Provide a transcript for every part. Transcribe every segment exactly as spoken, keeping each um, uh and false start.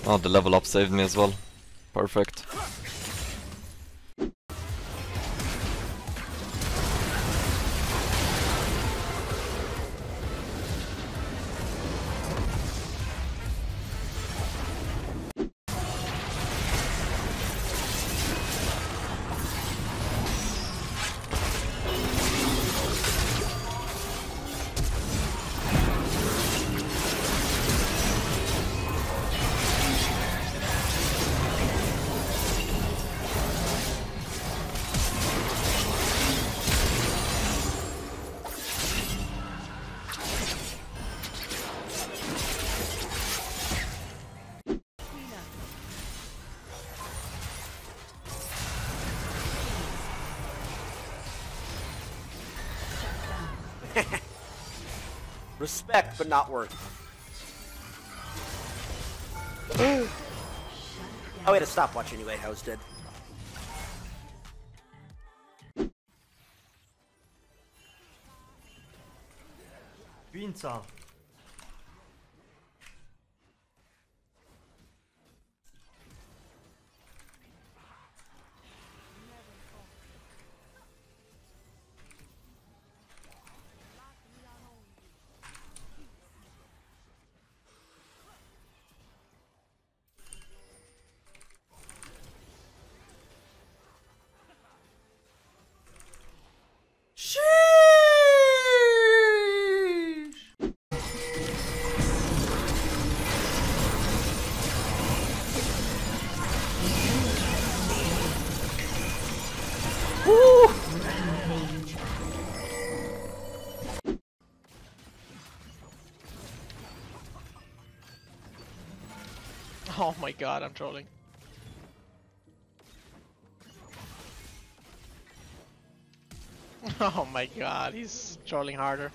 Oh, the level up saved me as well. Perfect. Respect, but not worth. Oh, we had a stopwatch anyway. I was dead. Winter. Oh my god, I'm trolling. Oh my god, he's trolling harder.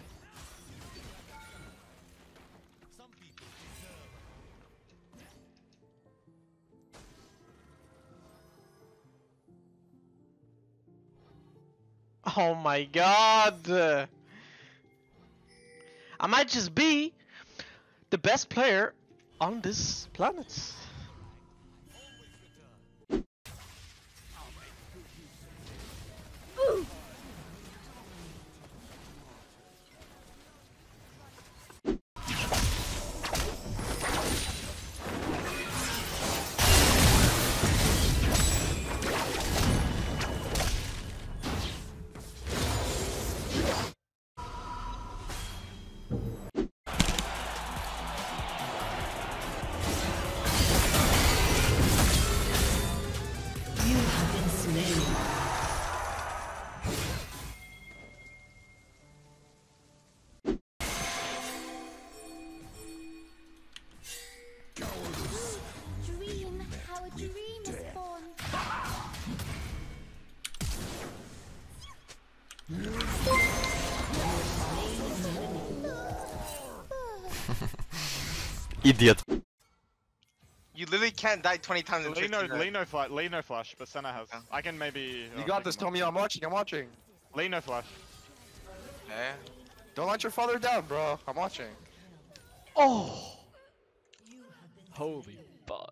Oh my god! I might just be the best player on this planet. Dream how a dream is born. Idiot. You literally can't die twenty times in Lino, fifteen Lino, flash, Lino flash, but Senna has. Yeah. I can maybe. You oh, got take this, him out. Tommy. I'm watching. I'm watching. Lino flash. Yeah. Don't let your father down, bro. I'm watching. Oh! Holy fuck.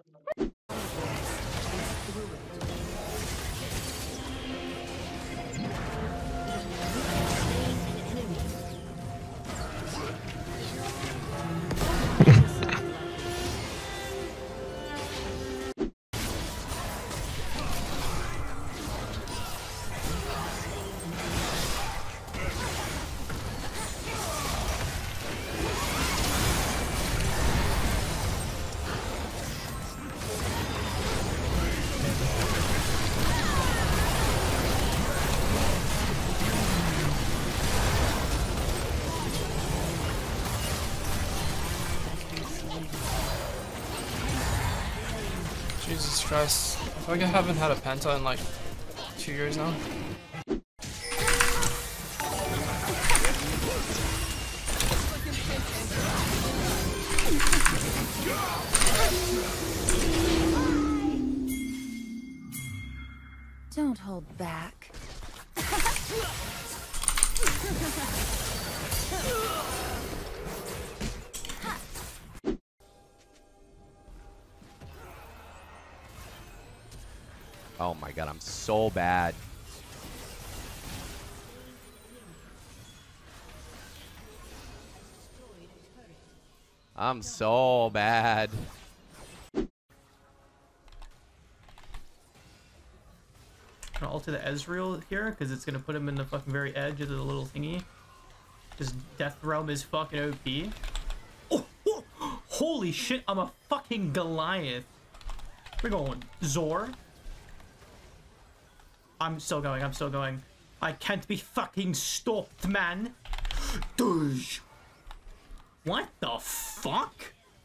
Jesus Christ. I feel like I haven't had a Penta in like two years now. Don't hold back. Oh my god, I'm so bad. I'm so bad. Gonna alter the Ezreal here because it's gonna put him in the fucking very edge of the little thingy. This Death Realm is fucking O P. Oh, oh, holy shit! I'm a fucking Goliath. We're going Zor. I'm still going. I'm still going. I can't be fucking stopped, man. Douche. What the fuck?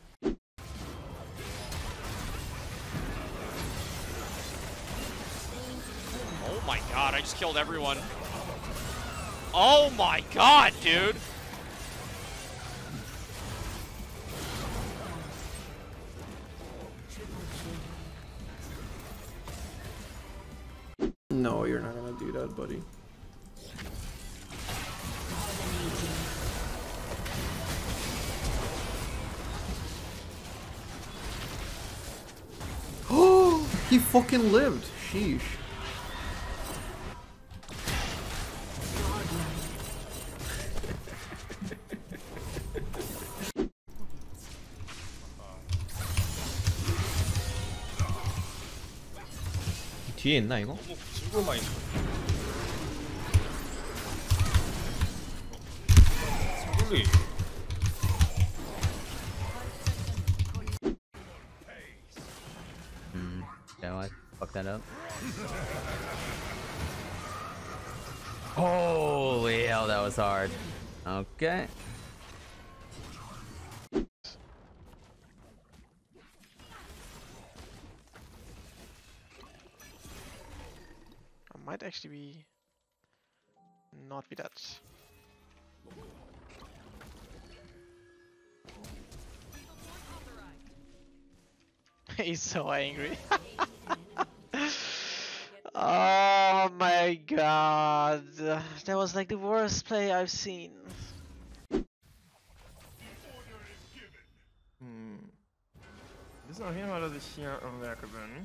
Oh my god, I just killed everyone. Oh my god, dude! No, you're not gonna do that, buddy. Oh, he fucking lived. Sheesh. 뒤에 있나 이거? Hmm. Yeah, I fucked that up. Holy hell, that was hard. Okay. Might actually be not be that. He's so angry. Oh my god, that was like the worst play I've seen. Hmm. Det är nog hela det här om verkligen.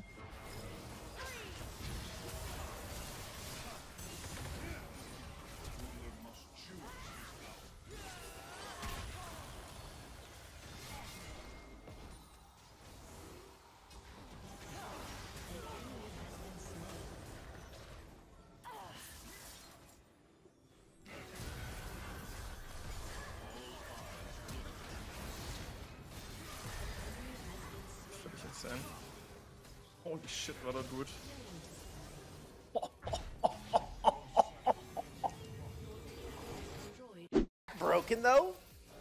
Holy shit, war das gut. Broken though?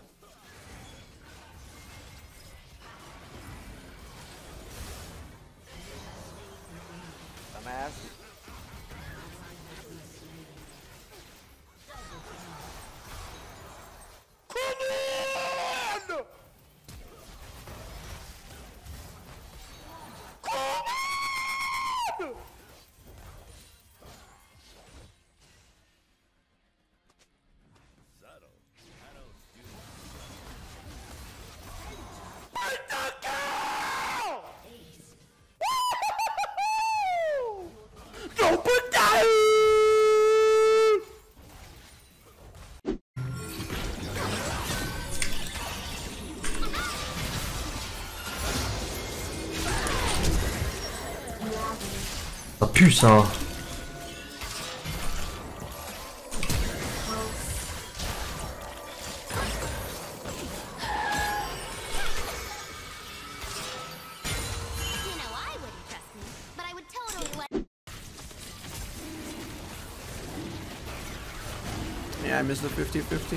Dumbass. Ça pue ça. You know I wouldn't trust me, but I would totally let. Yeah, I missed the fifty fifty.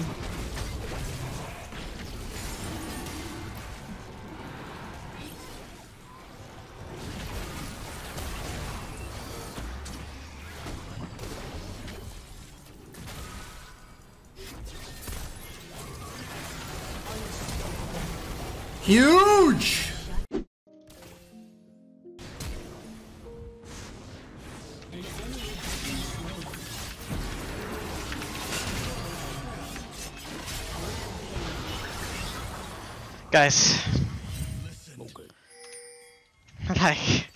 Huge! Guys, like